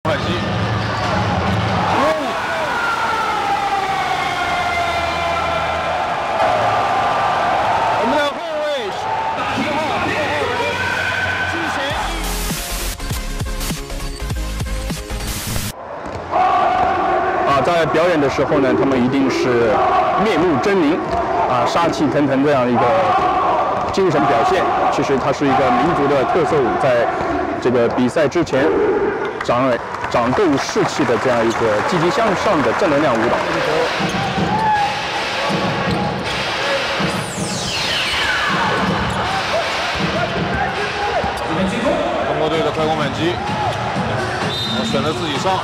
反击。 我们的后卫10号季贤。在表演的时候呢，他们一定是面目狰狞，杀气腾腾这样一个精神表现。其实它是一个民族的特色舞，在这个比赛之前长够士气的这样一个积极向上的正能量舞蹈。 中国队的快攻反击，选择自己上。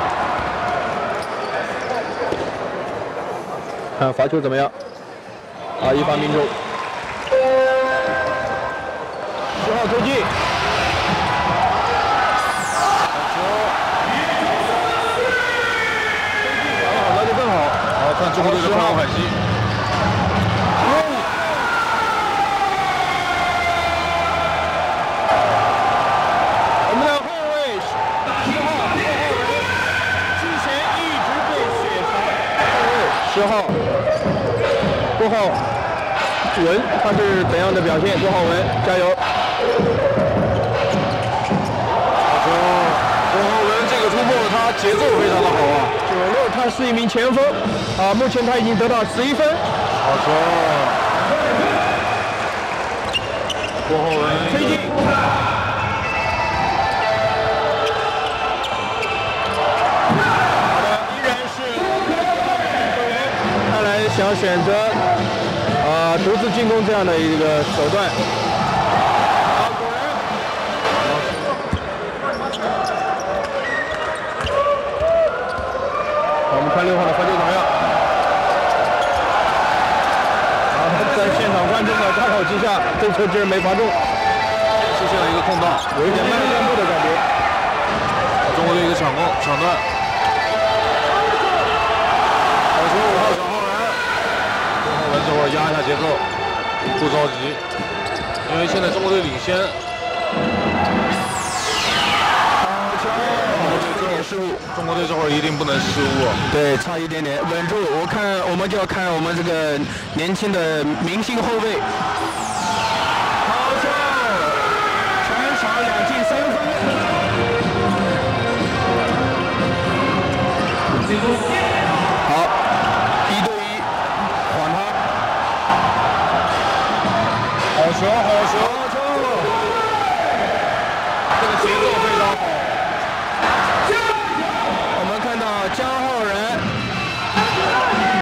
看罚球怎么样？一发命中。10号推进。好，那就更好。 好，看中国队的快攻反击。 我们的后卫10号之前一直被雪藏。10号郭浩文，他是怎样的表现？郭浩文，加油！ 郭浩文这个突破，他节奏非常的好啊。 96，他是一名前锋，目前他已经得到11分。 好球！郭浩文推进。依然是看来想选择独自进攻这样的一个手段。我们看6号的罚球怎么样？在现场观众的看好之下，这球竟然没罚中， 出现了一个空档， 有一点慢慢步的感觉。 中国队一个抢断。好球！5号小浩然，郭浩文这会儿压一下节奏，不着急，因为现在中国队领先。中国队这会儿一定不能失误。 对，差一点点，稳住。我们就要看我们这个年轻的明星后卫。好球！全场2进3分。好，1对1，还他。 好球！